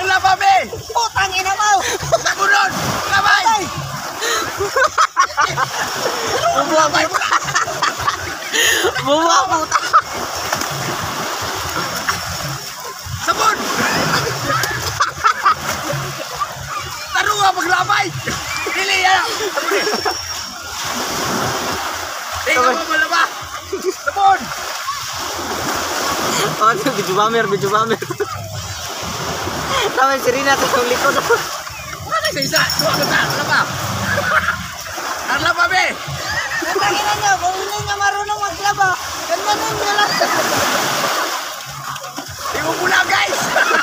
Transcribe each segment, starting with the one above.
Maglaba, be! Putang ina mo! Nabunod! Labay! Labay mo! Buwa puta! Sabon! Tarunga maglabay! Dili yan! Tingnan mo malaba! Sabon! Ano, video bomber. Tama si Rina sa likod. Ano sa isa? Tuwa ka ta! Malaba! Naglaba, be! Natangin na nyo, kung hindi nyo marunong maglaba, ganyanin nyo lang. Ibubula, guys!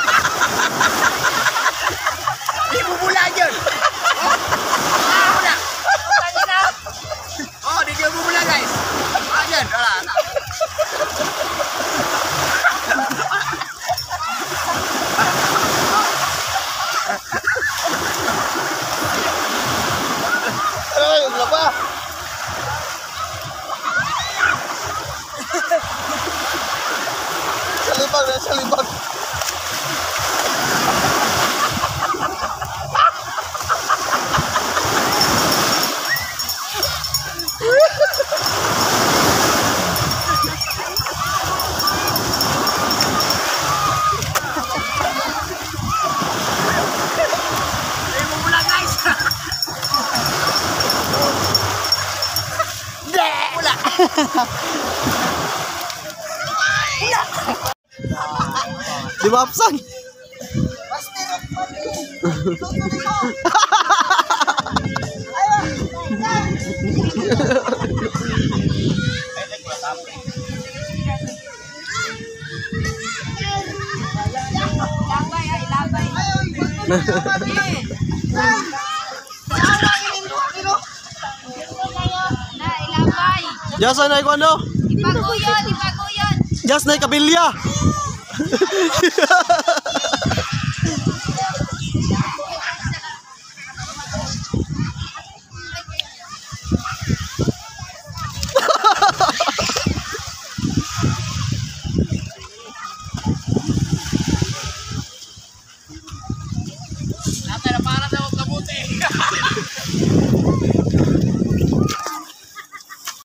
Ibubula yun! Ibubula! Putang ina! Oh, di kayo bubula, guys! Ayan, wala na. Ay, wala pa! Salibag! Ay, bubula, guys! Bubula! Di ba, Apsan? Jasa na ikaw ano? Ipaguyon. Jas na kabilya. Para daw kabuti.